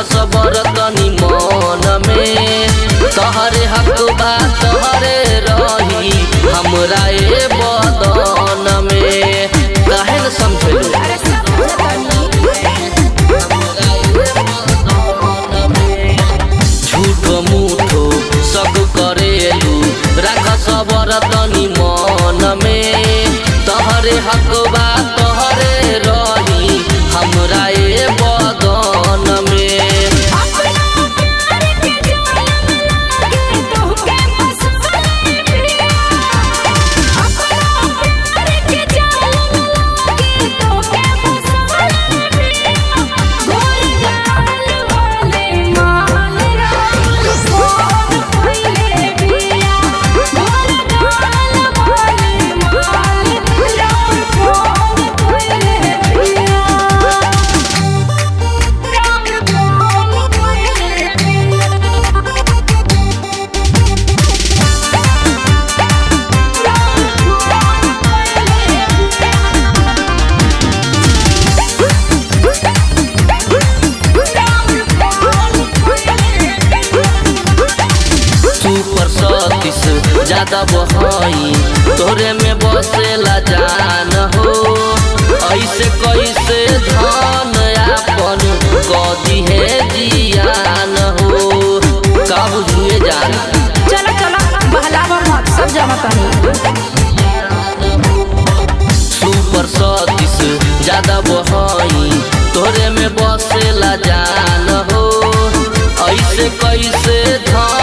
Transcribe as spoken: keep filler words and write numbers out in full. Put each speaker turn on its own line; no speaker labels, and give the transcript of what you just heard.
सबर तनी मन में तोहरे हक बा तोहरे रही हमरा ए बदन में काहे न समझलू झूठो मूठो सब करेलू राख सबर तनी मन में तोहरे हक बा तोहरे रही हमरा ए बदन में ज्यादा बहाई तोरे में बसेला जान हो ऐसे कैसे धन आपन कदी है जियान हो का बुझुए जान
चलो चलो बहलावा मत सब जमा कहीं
सुपर सतीश ज्यादा बहाई तोरे में बसेला जान हो ऐसे कैसे धन